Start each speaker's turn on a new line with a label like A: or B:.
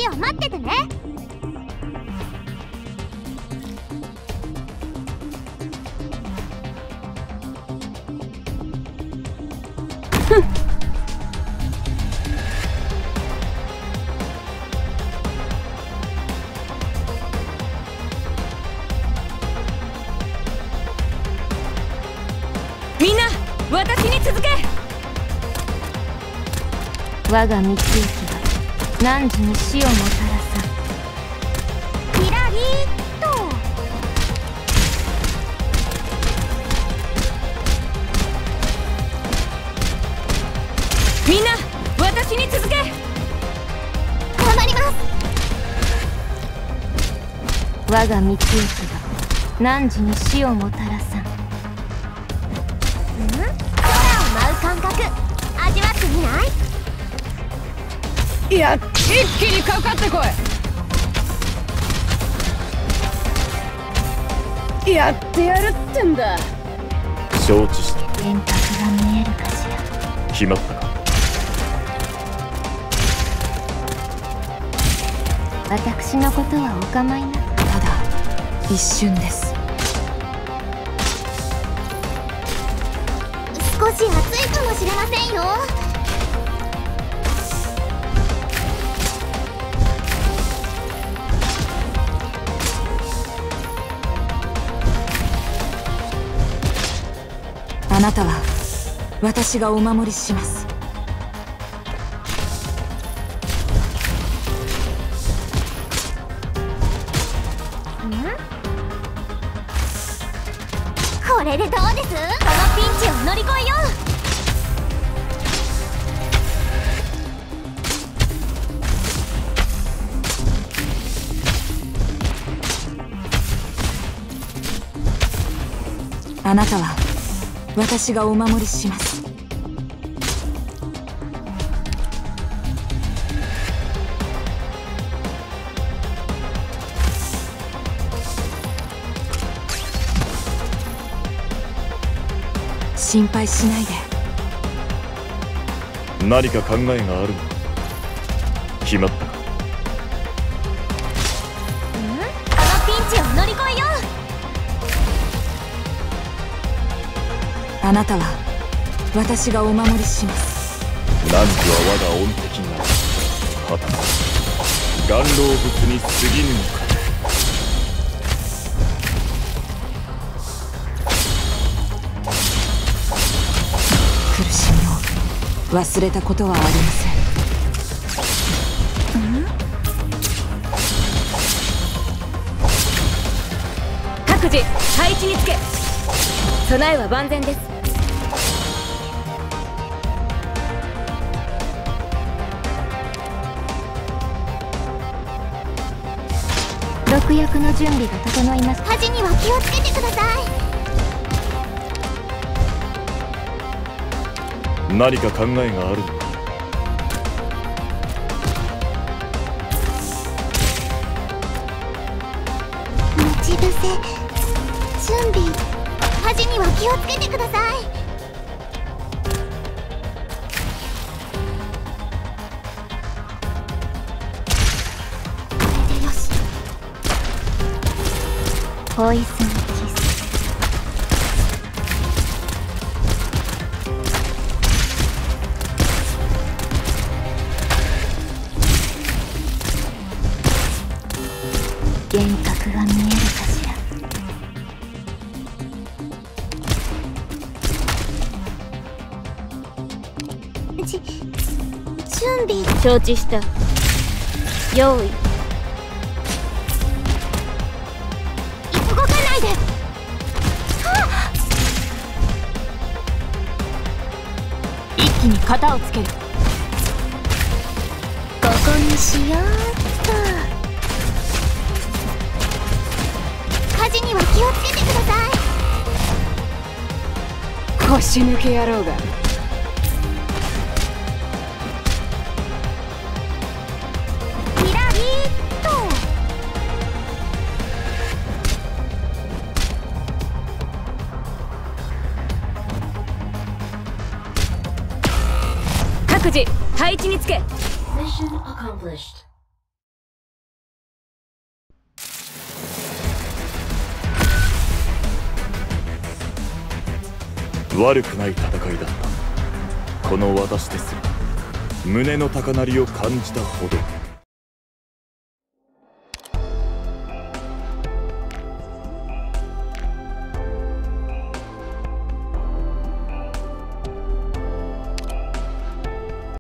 A: 先を待っててね。
B: みんな私に続け。
C: 我が道行きは汝に死をもたらさん。
A: キラリーっと。
B: みんな私に続け。
A: 頑張ります。
C: 我が道行きは汝に死をもたらさん。
A: 空を舞う感覚味わってみない？
B: いや、一気にかかってこい。やってやるってんだ。
D: 承知した。
C: 幻覚が見えるかしら。
D: 決まったか。
C: 私のことはお構いなく。
B: ただ一瞬です。
A: 少し暑いかもしれませんよ。
B: あなたは私がお守りします。
A: これでどうです？このピンチを乗り越えよう。
B: あなたは私がお守りします。心配しないで。
D: 何か考えがあるのか。決まったか。
A: このピンチを乗り越えよ
B: あなたは私がお守りします。
D: 汝は我が恩敵なり。はたま岩老物に過ぎぬのか。
B: 苦しみを忘れたことはありません。各自配置につけ。備えは万全です。
C: 毒薬の準備が整いまし
A: う。火事には気をつけてください。
D: 何か考えがあるのか。
A: 待ち伏せ準備。火事には気をつけてください。これでよし。
C: ポイズンキス。幻覚が見えるかしら。
A: 準備。
C: 承知した。用意。
A: 動かないで。
B: 一気に型をつける。
A: ここにしようっと。火事には気をつけてください。
B: 腰抜け野郎が。
A: キラリーっと。
B: 各自配置につけ。
E: Mission accomplished.
D: 悪くない戦いだった。この私ですら胸の高鳴りを感じたほど。